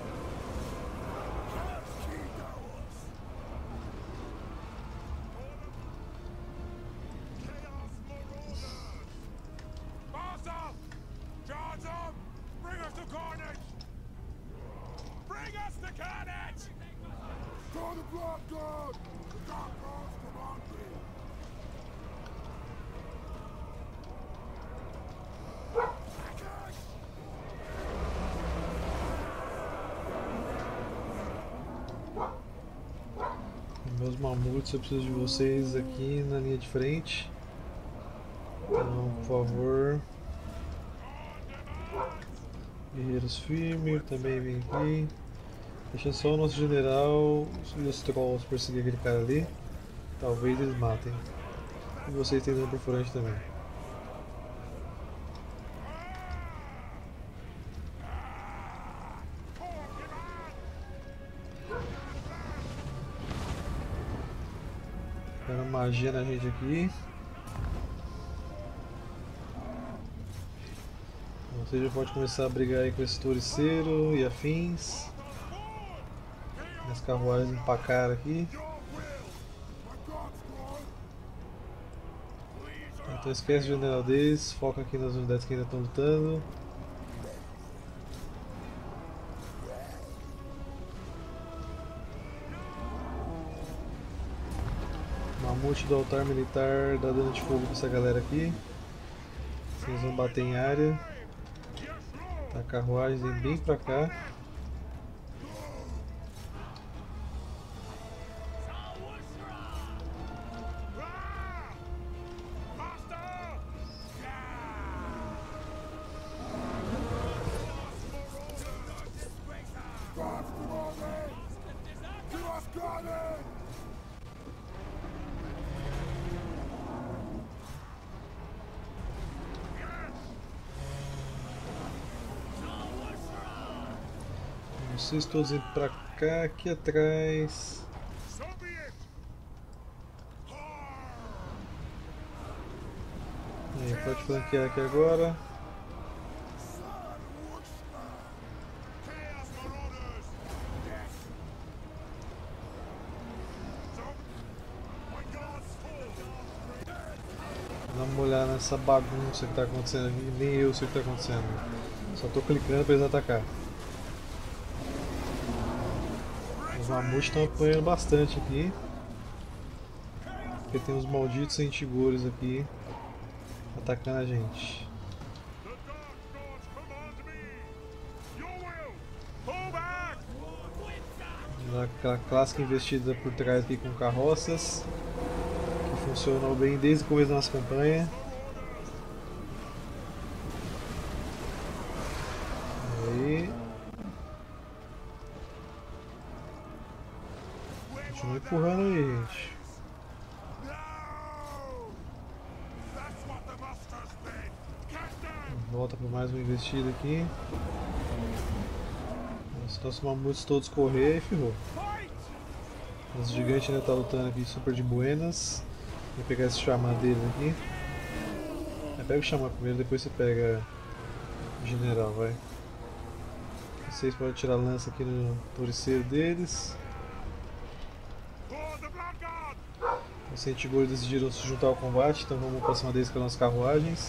Meus mamutes, eu preciso de vocês aqui na linha de frente. Então, por favor. Guerreiros firmes, também vem aqui. Deixa só o nosso general e os trolls perseguir aquele cara ali. Talvez eles matem. E vocês têm dano perfurante também. magia na gente aqui. Então você já pode começar a brigar aí com esse touriceiro e afins. As carruagens empacaram aqui. Então esquece o general deles, foca aqui nas unidades que ainda estão lutando. O mamute do altar militar dá dano de fogo pra essa galera aqui. Vocês vão bater em área. A carruagem vem bem pra cá. Vocês todos indo pra cá, aqui atrás. Aí, pode flanquear aqui agora. Dá uma olhada nessa bagunça que tá acontecendo aqui, nem eu sei o que tá acontecendo. Só tô clicando pra eles atacar. Os mamutes estão apanhando bastante aqui. Porque tem uns malditos sentigores aqui atacando a gente. Dá aquela clássica investida por trás aqui com carroças. Que funcionou bem desde o começo da nossa campanha. Aí. Continua empurrando aí, gente. Volta para mais uma investida aqui. Se nossos mamutes todos correr, ferrou. Esse gigante ainda está lutando aqui super de buenas. Vou pegar esse xamã dele aqui. Pega o xamã primeiro, depois você pega o general, vai. Vocês podem tirar a lança aqui no touriceiro deles. Os sentigores decidiram se juntar ao combate, então vamos para cima deles com as nossas carruagens.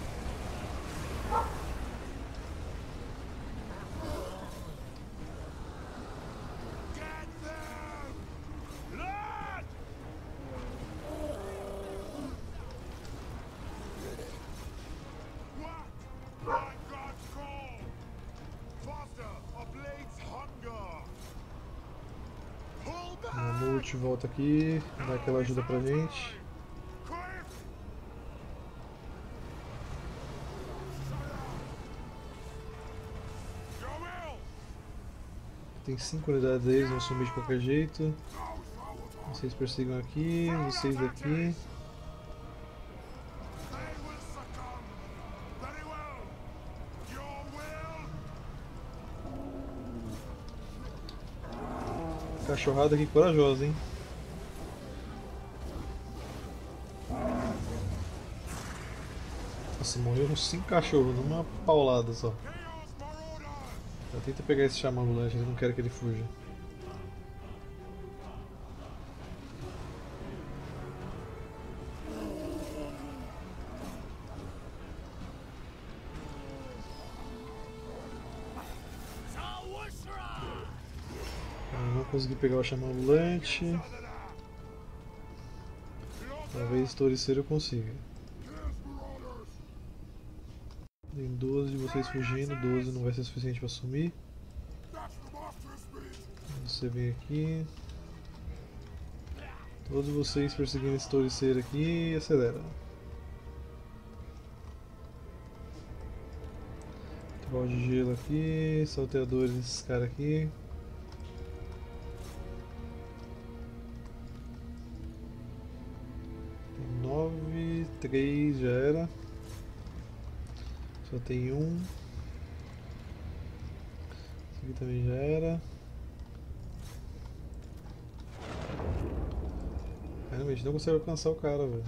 O mamute volta aqui, dá aquela ajuda pra gente. Tem cinco unidades aí, eles vão sumir de qualquer jeito. Vocês persigam aqui, vocês aqui. Cachorrada aqui corajosa, hein? Nossa, morreu uns cinco cachorros numa paulada só. Já tenta pegar esse xamã ambulante, eu não quero que ele fuja. Eu não consegui pegar o xamã ambulante. Talvez touriceiro eu consiga. Tem doze de vocês fugindo, doze não vai ser suficiente para sumir. Você vem aqui. Todos vocês perseguindo esse touriceiro aqui e acelera. Tribal de gelo aqui, salteadores desses caras aqui. Tem nove, três já era. Só tem um. Esse aqui também já era. Caramba, a gente não consegue alcançar o cara, velho.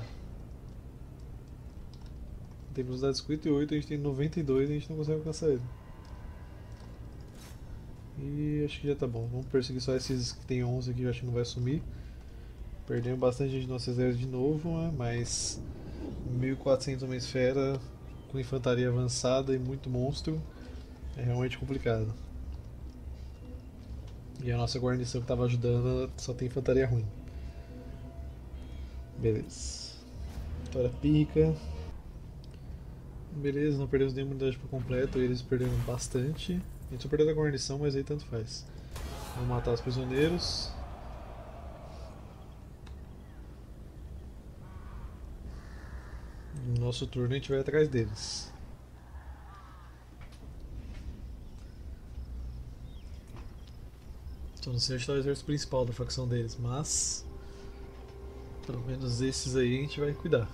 Tem velocidade cinquenta e oito, a gente tem noventa e dois e a gente não consegue alcançar ele. E acho que já tá bom. Vamos perseguir só esses que tem onze aqui, eu acho que não vai sumir. Perdemos bastante gente no nosso exército de novo, né? Mas mil e quatrocentos uma esfera com infantaria avançada e muito monstro é realmente complicado. E a nossa guarnição que estava ajudando só tem infantaria ruim. Beleza. Vitória pica. Beleza, não perdemos nenhuma unidade por completo, eles perderam bastante. A gente só perdeu a guarnição, mas aí tanto faz. Vamos matar os prisioneiros. No nosso turno a gente vai atrás deles. Então não sei onde está o exército principal da facção deles, mas pelo menos esses aí a gente vai cuidar.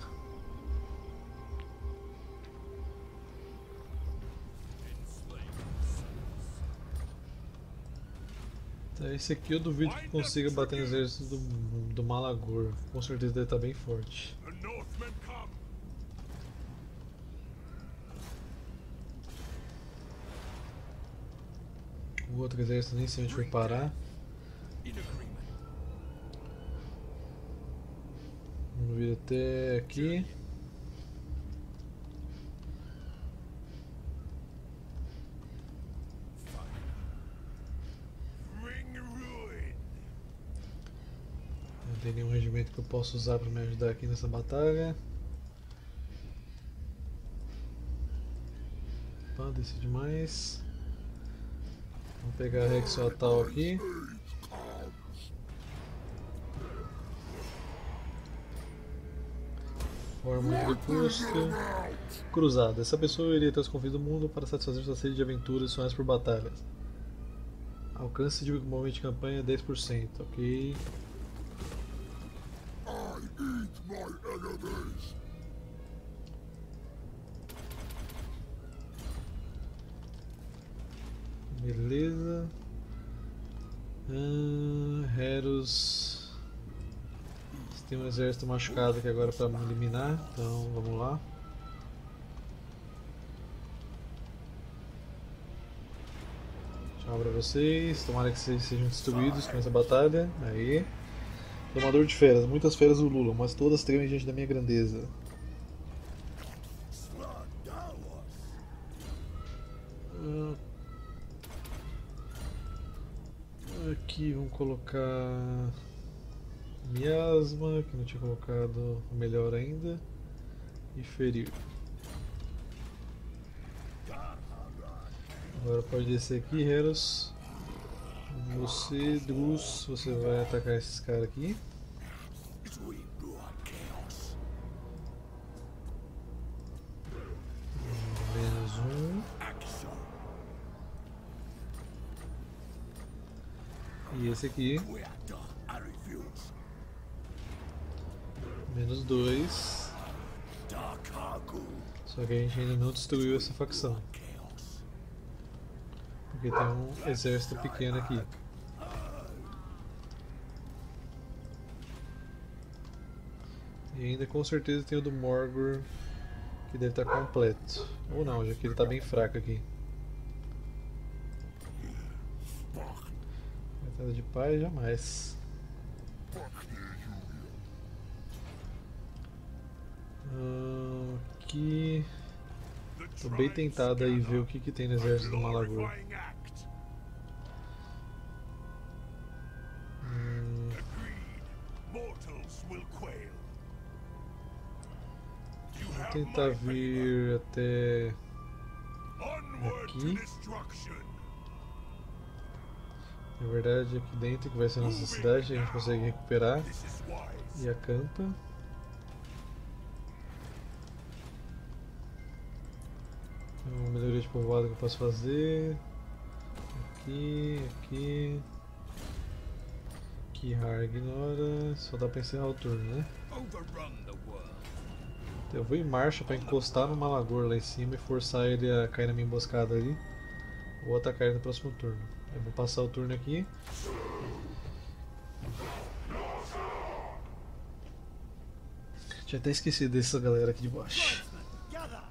Então, esse aqui eu duvido que consiga bater no exército do, do Malagor. Com certeza deve estar bem forte. The Northmen come. O outro exército nem sei onde foi parar. In agreement. Vamos vir até aqui. Bring ruin. Não tem nenhum regimento que eu possa usar para me ajudar aqui nessa batalha. Opa, desci demais. Vamos pegar a Rexoatal aqui. Forma de custo. Cruzada. Essa pessoa iria ter os confins do mundo para satisfazer sua sede de aventuras e sonhos por batalhas. Alcance de movimento de campanha dez por cento, ok. Beleza. Ah, Heros. Tem um exército machucado aqui agora para me eliminar, então vamos lá. Tchau pra vocês, tomara que vocês sejam destruídos com essa batalha. Aí. Domador de feras, muitas feras ululam, mas todas tremem diante da minha grandeza. Ah, aqui vamos colocar miasma, que não tinha colocado o melhor ainda, e ferir. Agora pode descer aqui, Heros. Você, Drus, você vai atacar esses caras aqui. Menos um. E esse aqui. Menos dois. Só que a gente ainda não destruiu essa facção. Porque tem um exército pequeno aqui. E ainda com certeza tem o do Morgor, que deve estar completo. Ou não, já que ele está bem fraco aqui. Batalha de paz, jamais. Uh, aqui. Tô bem tentado aí ver o que, que tem no exército do Malagor. Hum, vou tentar vir até aqui. Na verdade, aqui dentro que vai ser a nossa cidade, a gente consegue recuperar e acampa. Uma melhoria de povoado que eu posso fazer. Aqui, aqui. Kihar ignora. Só dá pra encerrar o turno, né? Eu vou em marcha pra encostar no Malagor lá em cima e forçar ele a cair na minha emboscada ali. Vou atacar ele no próximo turno. Eu vou passar o turno aqui. Tinha até esquecido dessa galera aqui de baixo. Gather!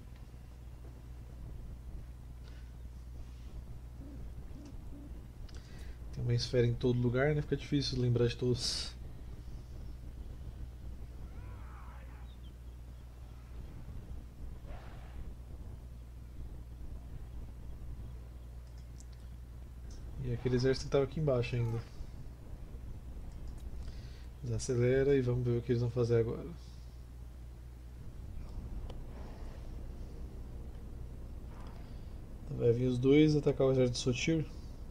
Tem uma esfera em todo lugar, né? Fica difícil lembrar de todos. E aquele exército estava aqui embaixo ainda. Desacelera e vamos ver o que eles vão fazer agora. Vai vir os dois atacar o exército de Sotir.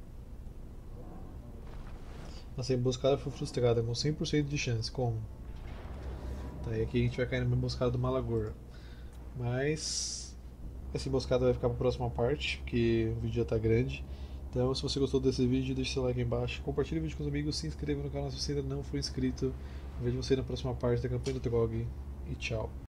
Nossa, a emboscada foi frustrada com cem por cento de chance. Como? Tá, e aqui a gente vai cair na emboscada do Malagor. Mas essa emboscada vai ficar para a próxima parte, porque o vídeo já está grande. Então, se você gostou desse vídeo, deixe seu like aí embaixo, compartilhe o vídeo com os amigos, se inscreva no canal se você ainda não for inscrito. Eu vejo você na próxima parte da campanha do Trog e tchau.